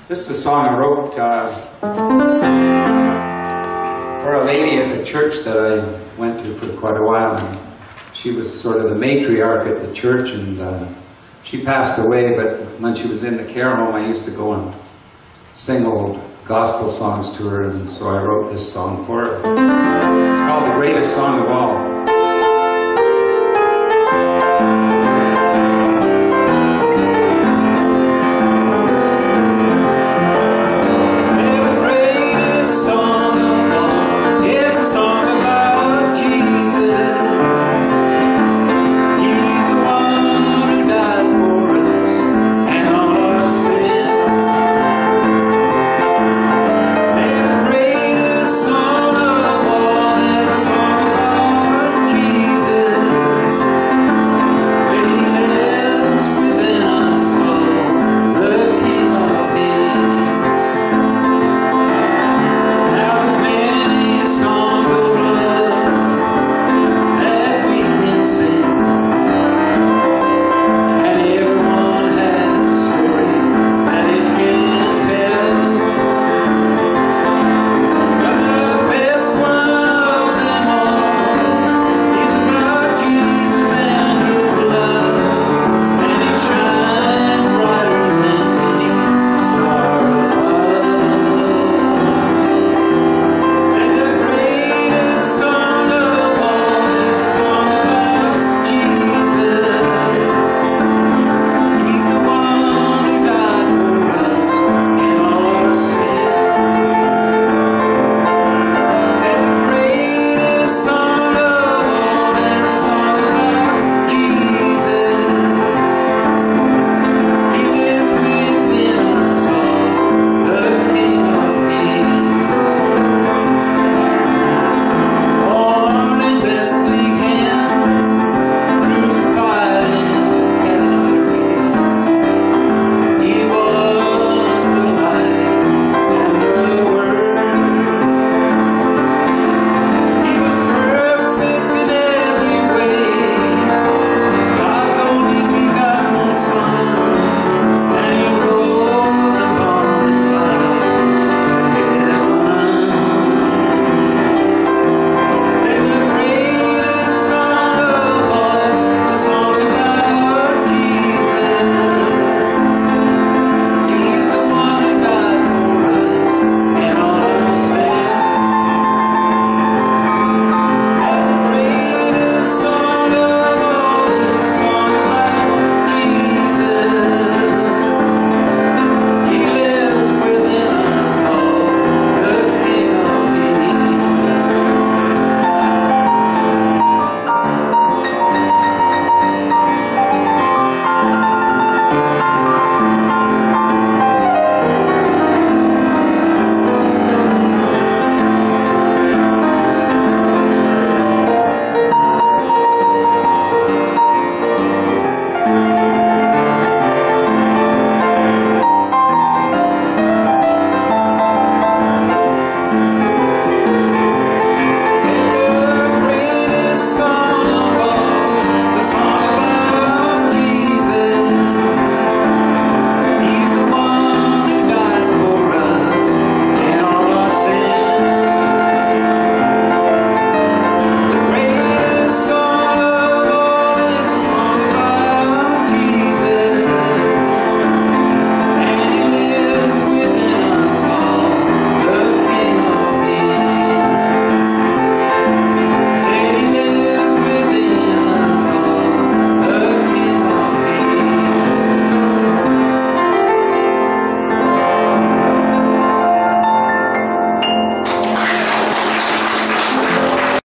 This is a song I wrote for a lady at the church that I went to for quite a while. And she was sort of the matriarch at the church, and she passed away, but when she was in the care home, I used to go and sing old gospel songs to her, and so I wrote this song for her. It's called The Greatest Song of All.